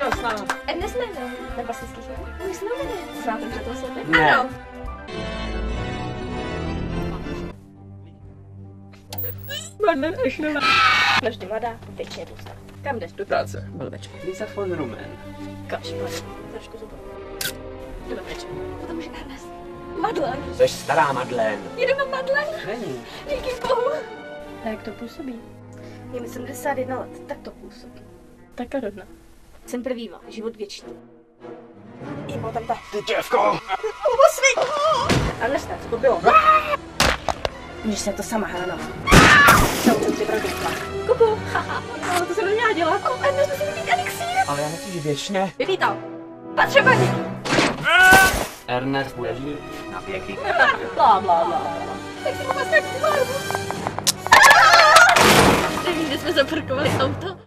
Prosná. Ernest ne. Nebo jsi slyšel? Už jsme jmenili. Znáte že to světě? Ne. Ano. Mladá, ještě nemá. Vždy mladá, větší je tlustá. Kam jdeš? Do práce. Blbeček. Lisa von Rumen. Kašpar. Trošku zubu. Jdu pryč. Potom už Ernest. Madlen. Jsi stará Madlen. Jedu na Madlen. Není. Díky bohu. A jak to působí? Je mi 71 let, tak to působí. Tak a rovna. Jsem prvýma, život věčný. Imo tam ta. Ty děvko! Pomocný! Ernest, to bylo. Můžeš se to sama, Heleno. Celou jsem si produkla. Kupu, haha. Ale to jsem neměla dělat. Ernest, musím být elixír. Ale já nechci žít věčně. Vypítal. Patřebani. Ernest bude žít na věky. Blá, blá, blá. Tak si mohla ztratit barvu. Nevím, kde jsme zaparkovali auto.